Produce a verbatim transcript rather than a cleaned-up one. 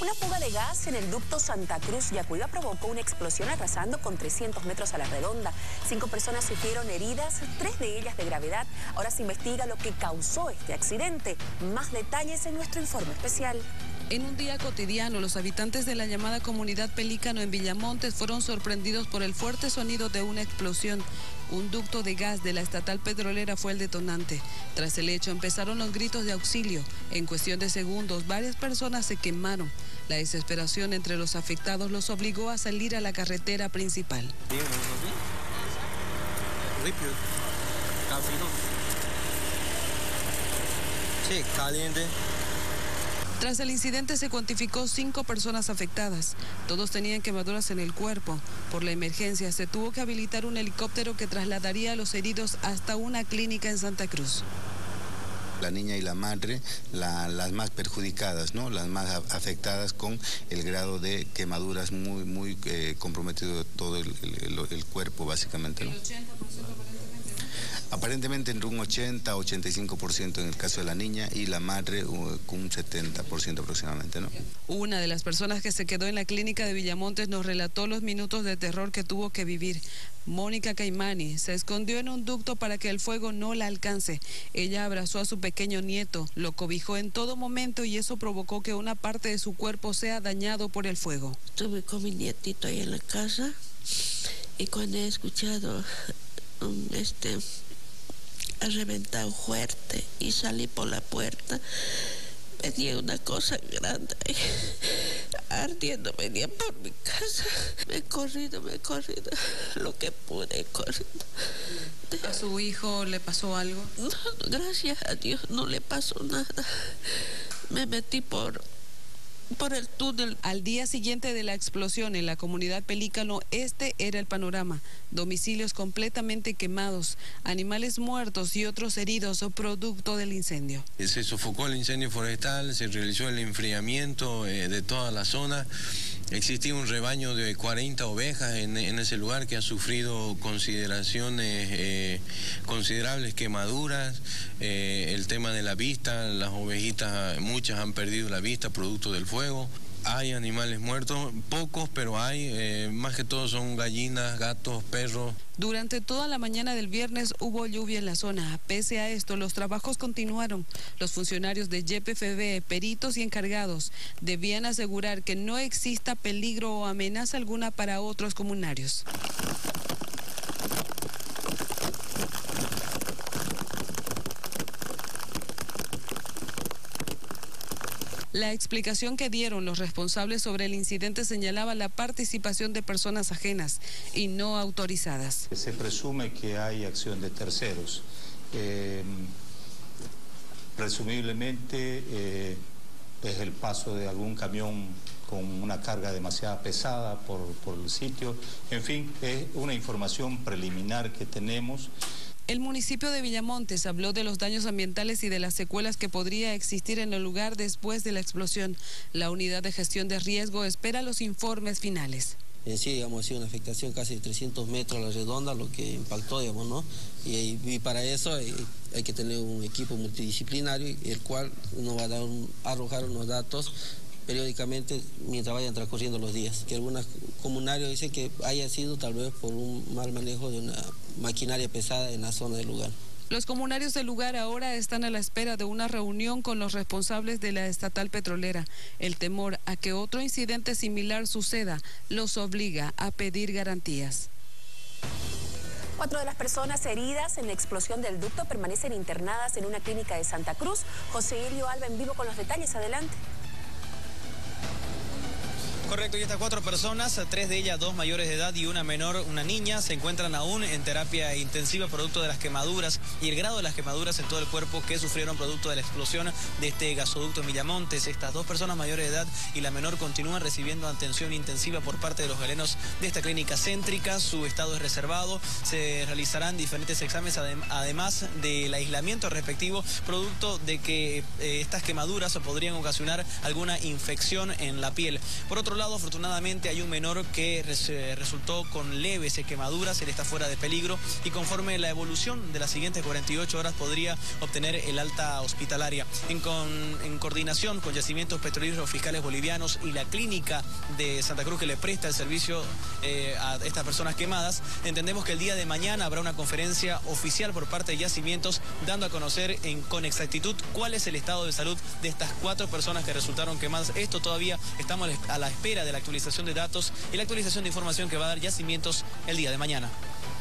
Una fuga de gas en el ducto Santa Cruz-Yacuiba provocó una explosión arrasando con trescientos metros a la redonda. Cinco personas sufrieron heridas, tres de ellas de gravedad. Ahora se investiga lo que causó este accidente. Más detalles en nuestro informe especial. En un día cotidiano, los habitantes de la llamada comunidad Pelícano en Villamontes fueron sorprendidos por el fuerte sonido de una explosión. Un ducto de gas de la estatal petrolera fue el detonante. Tras el hecho empezaron los gritos de auxilio. En cuestión de segundos, varias personas se quemaron. La desesperación entre los afectados los obligó a salir a la carretera principal. Sí, caliente. Tras el incidente se cuantificó cinco personas afectadas. Todos tenían quemaduras en el cuerpo. Por la emergencia se tuvo que habilitar un helicóptero que trasladaría a los heridos hasta una clínica en Santa Cruz. La niña y la madre, la, las más perjudicadas, ¿no? Las más afectadas con el grado de quemaduras muy, muy eh, comprometido todo el, el, el cuerpo, básicamente, ¿no? ¿El ochenta por ciento aparentemente? Aparentemente entre un ochenta a ochenta y cinco por ciento en el caso de la niña y la madre uh, con un setenta por ciento aproximadamente, ¿no? Una de las personas que se quedó en la clínica de Villamontes nos relató los minutos de terror que tuvo que vivir. Mónica Caimani se escondió en un ducto para que el fuego no la alcance. Ella abrazó a su pequeño nieto, lo cobijó en todo momento y eso provocó que una parte de su cuerpo sea dañado por el fuego. Estuve con mi nietito ahí en la casa y cuando he escuchado um, este... ha reventado fuerte y salí por la puerta. Venía una cosa grande ardiendo, venía por mi casa. Me he corrido, me he corrido, lo que pude he corrido. ¿A su hijo le pasó algo? No, gracias a Dios no le pasó nada. Me metí por... por el túnel. Al día siguiente de la explosión en la comunidad Pelícano, este era el panorama. Domicilios completamente quemados, animales muertos y otros heridos producto del incendio. Se sofocó el incendio forestal, se realizó el enfriamiento eh, de toda la zona. Existía un rebaño de cuarenta ovejas en, en ese lugar que ha sufrido consideraciones, eh, considerables quemaduras. Eh, el tema de la vista, las ovejitas, muchas han perdido la vista producto del fuego. Hay animales muertos, pocos, pero hay, eh, más que todo son gallinas, gatos, perros. Durante toda la mañana del viernes hubo lluvia en la zona. Pese a esto, los trabajos continuaron. Los funcionarios de Y P F B, peritos y encargados, debían asegurar que no exista peligro o amenaza alguna para otros comunarios. La explicación que dieron los responsables sobre el incidente señalaba la participación de personas ajenas y no autorizadas. Se presume que hay acción de terceros. Eh, presumiblemente eh, es el paso de algún camión con una carga demasiado pesada por, por el sitio. En fin, es una información preliminar que tenemos. El municipio de Villamontes habló de los daños ambientales y de las secuelas que podría existir en el lugar después de la explosión. La unidad de gestión de riesgo espera los informes finales. En sí, digamos, ha sido una afectación casi de trescientos metros a la redonda, lo que impactó, digamos, ¿no? Y, y para eso hay, hay que tener un equipo multidisciplinario, el cual nos va a dar un, arrojar unos datos periódicamente mientras vayan transcurriendo los días. Que algunos comunarios dicen que haya sido tal vez por un mal manejo de una maquinaria pesada en la zona del lugar. Los comunarios del lugar ahora están a la espera de una reunión con los responsables de la estatal petrolera. El temor a que otro incidente similar suceda los obliga a pedir garantías. Cuatro de las personas heridas en la explosión del ducto permanecen internadas en una clínica de Santa Cruz. José Elio Alba en vivo con los detalles. Adelante. Correcto, y estas cuatro personas, tres de ellas, dos mayores de edad y una menor, una niña, se encuentran aún en terapia intensiva producto de las quemaduras y el grado de las quemaduras en todo el cuerpo que sufrieron producto de la explosión de este gasoducto en Villamontes. Estas dos personas mayores de edad y la menor continúan recibiendo atención intensiva por parte de los galenos de esta clínica céntrica. Su estado es reservado, se realizarán diferentes exámenes además del aislamiento respectivo producto de que eh, estas quemaduras podrían ocasionar alguna infección en la piel. Por otro otro lado, afortunadamente hay un menor que res, eh, resultó con leves quemaduras, él está fuera de peligro y conforme la evolución de las siguientes cuarenta y ocho horas podría obtener el alta hospitalaria. En, con, en coordinación con Yacimientos Petroleros Fiscales Bolivianos y la clínica de Santa Cruz que le presta el servicio eh, a estas personas quemadas, entendemos que el día de mañana habrá una conferencia oficial por parte de Yacimientos dando a conocer en, con exactitud cuál es el estado de salud de estas cuatro personas que resultaron quemadas. Esto todavía estamos a la espera de la actualización de datos y la actualización de información que va a dar Yacimientos el día de mañana.